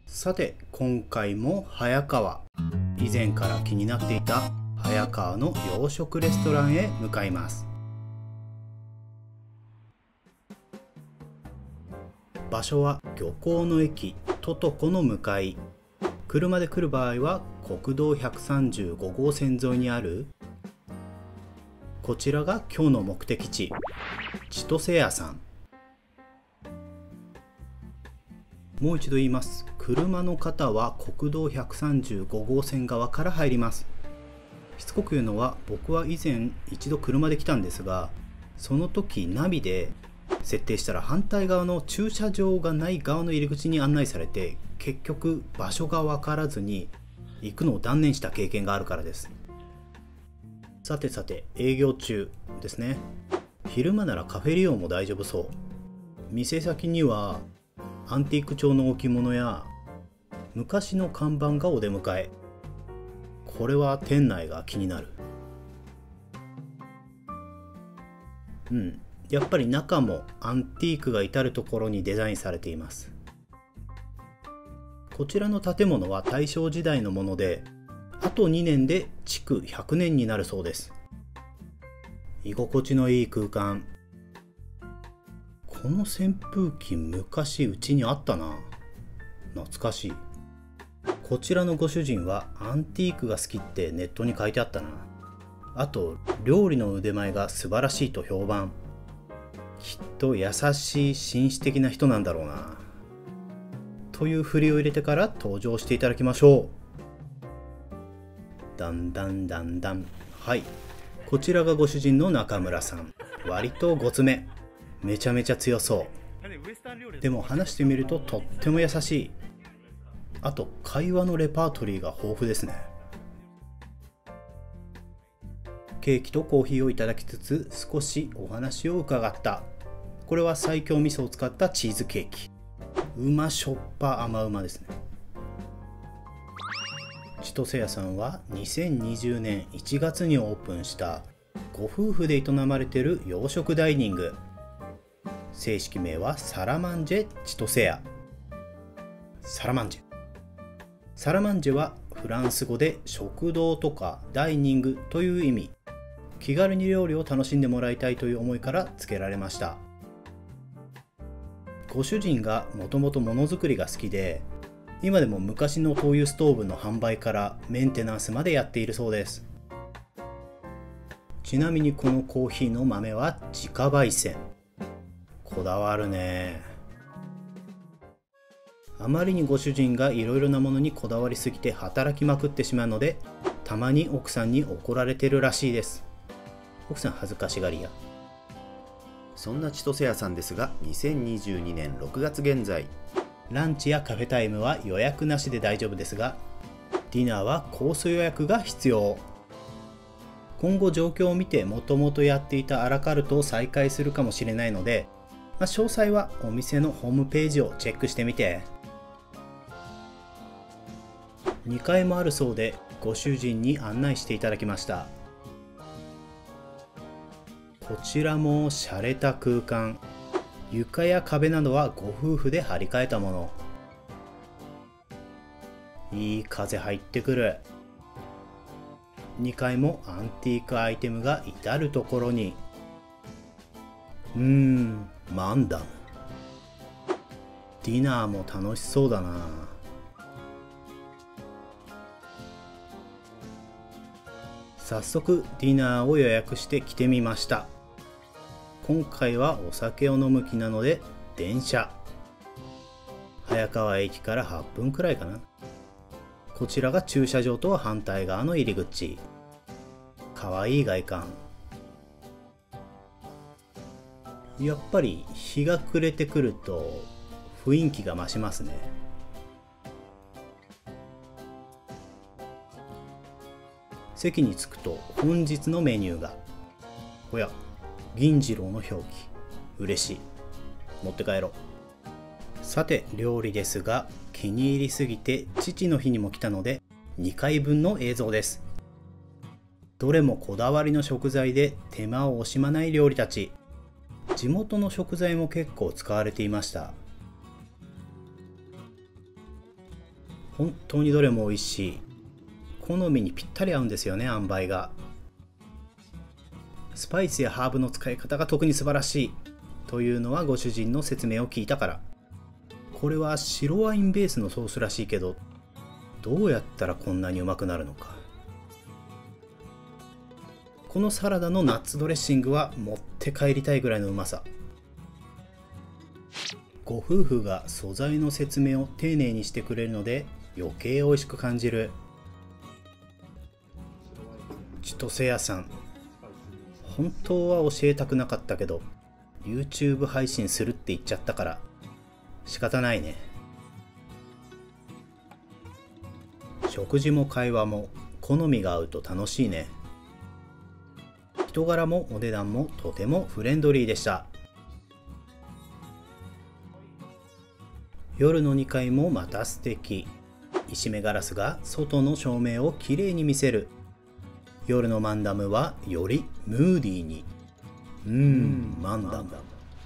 さて今回も早川、以前から気になっていた早川の洋食レストランへ向かいます。場所は漁港の駅トトコの向かい。車で来る場合は国道135号線沿いにあるこちらが今日の目的地、千歳屋さん。もう一度言います。車の方は国道135号線側から入ります。しつこく言うのは、僕は以前一度車で来たんですが、その時ナビで設定したら反対側の駐車場がない側の入り口に案内されて、結局場所が分からずに行くのを断念した経験があるからです。さてさて、営業中ですね。昼間ならカフェ利用も大丈夫そう。店先にはアンティーク調の置物や昔の看板がお出迎え。これは店内が気になる。やっぱり中もアンティークが至る所にデザインされています。こちらの建物は大正時代のもので、あと2年で築100年になるそうです。居心地のいい空間。この扇風機昔うちにあったな。懐かしい。こちらのご主人はアンティークが好きってネットに書いてあったな。あと料理の腕前が素晴らしいと評判。きっと優しい紳士的な人なんだろうな。という振りを入れてから登場していただきましょう。だんだんだんだん。はい、こちらがご主人の中村さん。割とごつめ。めちゃめちゃ強そう。でも話してみるととっても優しい。あと会話のレパートリーが豊富ですね。ケーキとコーヒーをいただきつつ少しお話を伺った。これは西京味噌を使ったチーズケーキ。うましょっぱ甘うまですね。千歳屋さんは2020年1月にオープンしたご夫婦で営まれている洋食ダイニング。正式名はサラマンジェ千歳屋。サラマンジェ。サラマンジェはフランス語で食堂とかダイニングという意味。気軽に料理を楽しんでもらいたいという思いから付けられました。ご主人がもともとものづくりが好きで、今でも昔の灯油ストーブの販売からメンテナンスまでやっているそうです。ちなみにこのコーヒーの豆は自家焙煎。こだわるね。あまりにご主人がいろいろなものにこだわりすぎて働きまくってしまうので、たまに奥さんに怒られてるらしいです。奥さん恥ずかしがりや。 そんな千歳屋さんですが、2022年6月現在、 ランチやカフェタイムは予約なしで大丈夫ですが、ディナーはコース予約が必要。今後状況を見てもともとやっていたアラカルトを再開するかもしれないので、詳細はお店のホームページをチェックしてみて。2階もあるそうで、ご主人に案内していただきました。こちらも洒落た空間。床や壁などはご夫婦で張り替えたもの。いい風入ってくる。2階もアンティークアイテムが至る所に。マンダム。ディナーも楽しそうだな。早速ディナーを予約して来てみました。今回はお酒を飲む気なので電車。早川駅から8分くらいかな。こちらが駐車場とは反対側の入り口。かわいい外観。やっぱり日が暮れてくると雰囲気が増しますね。席に着くと本日のメニューが。おや、銀次郎の表記。嬉しい。持って帰ろう。さて料理ですが、気に入りすぎて父の日にも来たので2回分の映像です。どれもこだわりの食材で手間を惜しまない料理たち。地元の食材も結構使われていました。 本当にどれも美味しい。好みにぴったり合うんですよね、塩梅が。スパイスやハーブの使い方が特に素晴らしいというのはご主人の説明を聞いたから。これは白ワインベースのソースらしいけど、どうやったらこんなにうまくなるのか。このサラダのナッツドレッシングは持って帰りたいぐらいのうまさ。ご夫婦が素材の説明を丁寧にしてくれるので余計美味しく感じる。千歳屋さん、本当は教えたくなかったけど YouTube 配信するって言っちゃったから仕方ないね。食事も会話も好みが合うと楽しいね。人柄もお値段もとてもフレンドリーでした。夜の2階もまた素敵。石目ガラスが外の照明をきれいに見せる。夜のマンダムはよりムーディーに。マンダム。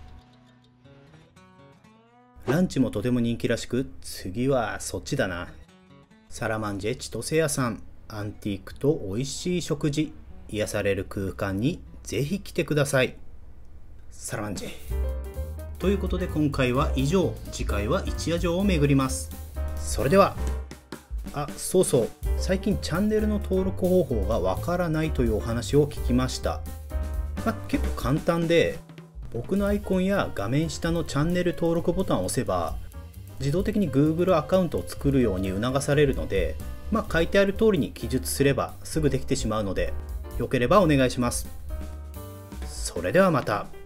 ランチもとても人気らしく、次はそっちだな。サラマンジェ千歳屋さん、アンティークと美味しい食事、癒される空間にぜひ来てください。サラマンジェ。ということで今回は以上。次回は一夜城を巡ります。それでは。そうそう、最近チャンネルの登録方法がわからないというお話を聞きました。結構簡単で、僕のアイコンや画面下のチャンネル登録ボタンを押せば自動的に Google アカウントを作るように促されるので、書いてある通りに記述すればすぐできてしまうので、よければお願いします。それではまた。